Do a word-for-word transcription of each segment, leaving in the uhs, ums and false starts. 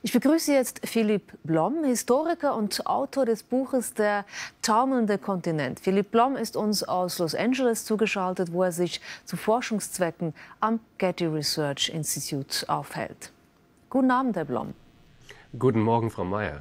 Ich begrüße jetzt Philipp Blom, Historiker und Autor des Buches Der taumelnde Kontinent. Philipp Blom ist uns aus Los Angeles zugeschaltet, wo er sich zu Forschungszwecken am Getty Research Institute aufhält. Guten Abend, Herr Blom. Guten Morgen, Frau Mayer.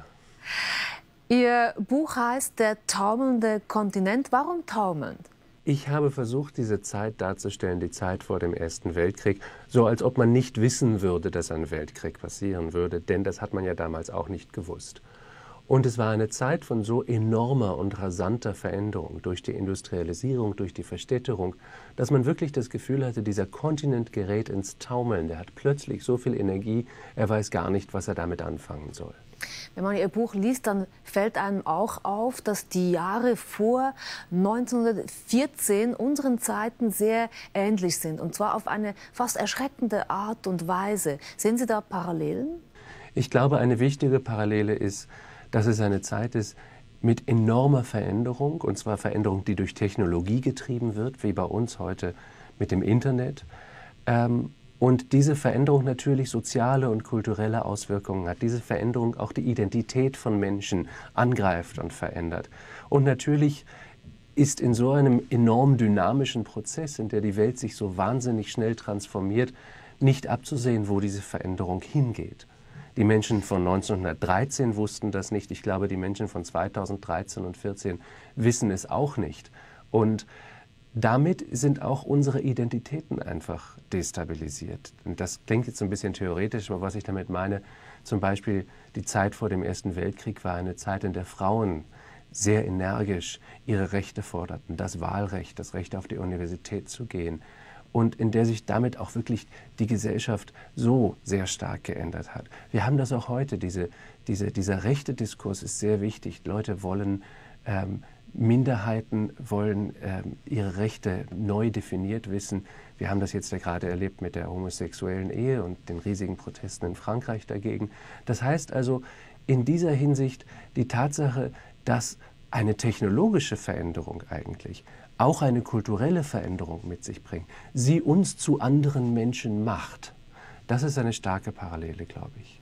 Ihr Buch heißt Der taumelnde Kontinent. Warum taumelnd? Ich habe versucht, diese Zeit darzustellen, die Zeit vor dem Ersten Weltkrieg, so als ob man nicht wissen würde, dass ein Weltkrieg passieren würde, denn das hat man ja damals auch nicht gewusst. Und es war eine Zeit von so enormer und rasanter Veränderung durch die Industrialisierung, durch die Verstädterung, dass man wirklich das Gefühl hatte, dieser Kontinent gerät ins Taumeln. Der hat plötzlich so viel Energie, er weiß gar nicht, was er damit anfangen soll. Wenn man Ihr Buch liest, dann fällt einem auch auf, dass die Jahre vor neunzehnhundertvierzehn unseren Zeiten sehr ähnlich sind. Und zwar auf eine fast erschreckende Art und Weise. Sehen Sie da Parallelen? Ich glaube, eine wichtige Parallele ist, dass es eine Zeit ist mit enormer Veränderung. Und zwar Veränderung, die durch Technologie getrieben wird, wie bei uns heute mit dem Internet. Ähm, Und diese Veränderung natürlich soziale und kulturelle Auswirkungen hat. Diese Veränderung auch die Identität von Menschen angreift und verändert. Und natürlich ist in so einem enorm dynamischen Prozess, in der die Welt sich so wahnsinnig schnell transformiert, nicht abzusehen, wo diese Veränderung hingeht. Die Menschen von neunzehnhundertdreizehn wussten das nicht. Ich glaube, die Menschen von zweitausenddreizehn und vierzehn wissen es auch nicht. Und damit sind auch unsere Identitäten einfach destabilisiert. Und das klingt jetzt ein bisschen theoretisch, aber was ich damit meine, zum Beispiel die Zeit vor dem Ersten Weltkrieg war eine Zeit, in der Frauen sehr energisch ihre Rechte forderten, das Wahlrecht, das Recht auf die Universität zu gehen und in der sich damit auch wirklich die Gesellschaft so sehr stark geändert hat. Wir haben das auch heute, diese, diese, dieser rechte Diskurs ist sehr wichtig. Leute wollen ähm, Minderheiten wollen ähm, ihre Rechte neu definiert wissen. Wir haben das jetzt ja gerade erlebt mit der homosexuellen Ehe und den riesigen Protesten in Frankreich dagegen. Das heißt also, in dieser Hinsicht die Tatsache, dass eine technologische Veränderung eigentlich auch eine kulturelle Veränderung mit sich bringt, sie uns zu anderen Menschen macht, das ist eine starke Parallele, glaube ich.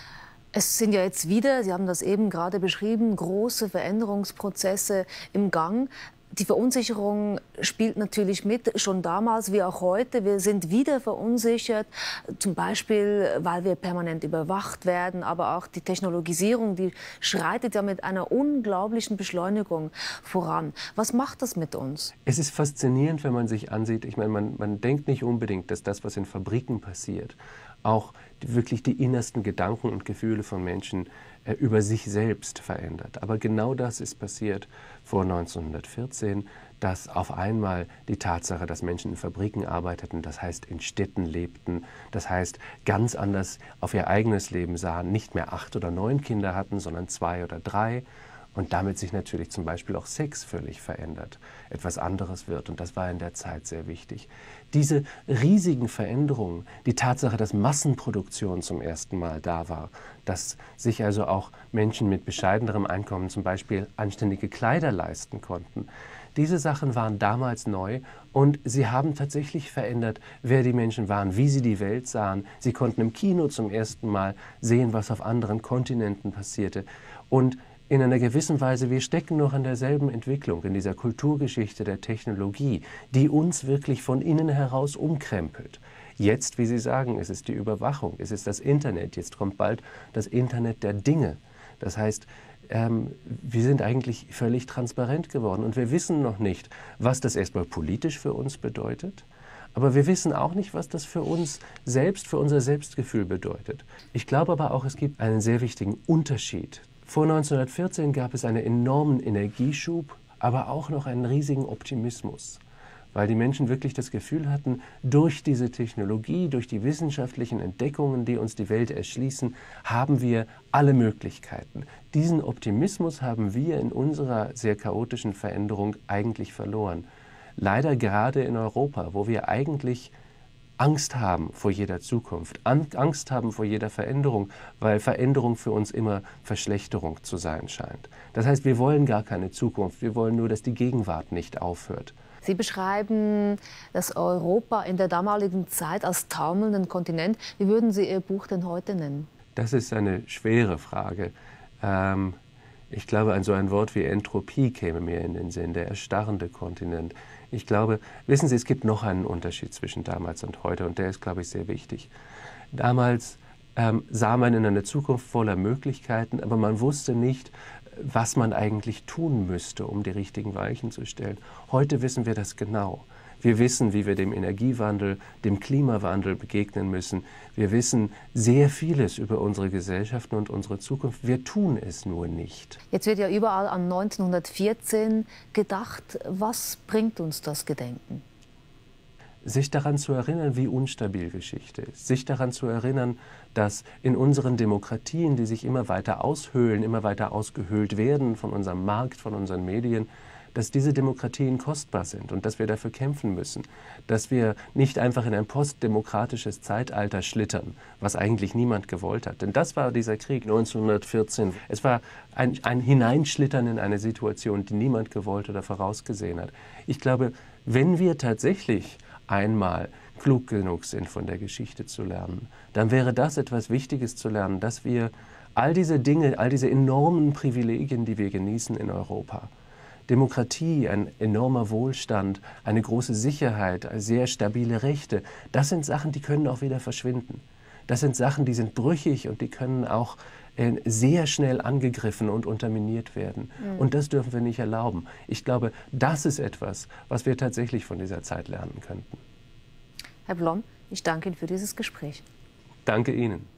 Es sind ja jetzt wieder, Sie haben das eben gerade beschrieben, große Veränderungsprozesse im Gang. Die Verunsicherung spielt natürlich mit, schon damals wie auch heute. Wir sind wieder verunsichert, zum Beispiel, weil wir permanent überwacht werden. Aber auch die Technologisierung, die schreitet ja mit einer unglaublichen Beschleunigung voran. Was macht das mit uns? Es ist faszinierend, wenn man sich ansieht. Ich meine, man, man denkt nicht unbedingt, dass das, was in Fabriken passiert, auch die, wirklich die innersten Gedanken und Gefühle von Menschen äh, über sich selbst verändert. Aber genau das ist passiert vor neunzehnhundertvierzehn, dass auf einmal die Tatsache, dass Menschen in Fabriken arbeiteten, das heißt in Städten lebten, das heißt ganz anders auf ihr eigenes Leben sahen, nicht mehr acht oder neun Kinder hatten, sondern zwei oder drei. Und damit sich natürlich zum Beispiel auch Sex völlig verändert, etwas anderes wird. Und das war in der Zeit sehr wichtig. Diese riesigen Veränderungen, die Tatsache, dass Massenproduktion zum ersten Mal da war, dass sich also auch Menschen mit bescheidenerem Einkommen zum Beispiel anständige Kleider leisten konnten, diese Sachen waren damals neu und sie haben tatsächlich verändert, wer die Menschen waren, wie sie die Welt sahen. Sie konnten im Kino zum ersten Mal sehen, was auf anderen Kontinenten passierte. Und in einer gewissen Weise, wir stecken noch in derselben Entwicklung, in dieser Kulturgeschichte der Technologie, die uns wirklich von innen heraus umkrempelt. Jetzt, wie Sie sagen, ist es die Überwachung, es ist das Internet, jetzt kommt bald das Internet der Dinge. Das heißt, ähm, wir sind eigentlich völlig transparent geworden und wir wissen noch nicht, was das erstmal politisch für uns bedeutet. Aber wir wissen auch nicht, was das für uns selbst, für unser Selbstgefühl bedeutet. Ich glaube aber auch, es gibt einen sehr wichtigen Unterschied. Vor neunzehnhundertvierzehn gab es einen enormen Energieschub, aber auch noch einen riesigen Optimismus, weil die Menschen wirklich das Gefühl hatten, durch diese Technologie, durch die wissenschaftlichen Entdeckungen, die uns die Welt erschließen, haben wir alle Möglichkeiten. Diesen Optimismus haben wir in unserer sehr chaotischen Veränderung eigentlich verloren. Leider gerade in Europa, wo wir eigentlich Angst haben vor jeder Zukunft, Angst haben vor jeder Veränderung, weil Veränderung für uns immer Verschlechterung zu sein scheint. Das heißt, wir wollen gar keine Zukunft, wir wollen nur, dass die Gegenwart nicht aufhört. Sie beschreiben das Europa in der damaligen Zeit als taumelnden Kontinent. Wie würden Sie Ihr Buch denn heute nennen? Das ist eine schwere Frage. Ähm, ich glaube, an so ein Wort wie Entropie käme mir in den Sinn, der erstarrende Kontinent. Ich glaube, wissen Sie, es gibt noch einen Unterschied zwischen damals und heute und der ist, glaube ich, sehr wichtig. Damals ähm, sah man in eine Zukunft voller Möglichkeiten, aber man wusste nicht, was man eigentlich tun müsste, um die richtigen Weichen zu stellen. Heute wissen wir das genau. Wir wissen, wie wir dem Energiewandel, dem Klimawandel begegnen müssen. Wir wissen sehr vieles über unsere Gesellschaften und unsere Zukunft. Wir tun es nur nicht. Jetzt wird ja überall an neunzehnhundertvierzehn gedacht. Was bringt uns das Gedenken? Sich daran zu erinnern, wie unstabil Geschichte ist. Sich daran zu erinnern, dass in unseren Demokratien, die sich immer weiter aushöhlen, immer weiter ausgehöhlt werden von unserem Markt, von unseren Medien, dass diese Demokratien kostbar sind und dass wir dafür kämpfen müssen, dass wir nicht einfach in ein postdemokratisches Zeitalter schlittern, was eigentlich niemand gewollt hat. Denn das war dieser Krieg neunzehnhundertvierzehn. Es war ein, ein Hineinschlittern in eine Situation, die niemand gewollt oder vorausgesehen hat. Ich glaube, wenn wir tatsächlich einmal klug genug sind, von der Geschichte zu lernen, dann wäre das etwas Wichtiges zu lernen, dass wir all diese Dinge, all diese enormen Privilegien, die wir genießen in Europa, Demokratie, ein enormer Wohlstand, eine große Sicherheit, sehr stabile Rechte, das sind Sachen, die können auch wieder verschwinden. Das sind Sachen, die sind brüchig und die können auch äh, sehr schnell angegriffen und unterminiert werden. Mhm. Und das dürfen wir nicht erlauben. Ich glaube, das ist etwas, was wir tatsächlich von dieser Zeit lernen könnten. Herr Blom, ich danke Ihnen für dieses Gespräch. Danke Ihnen.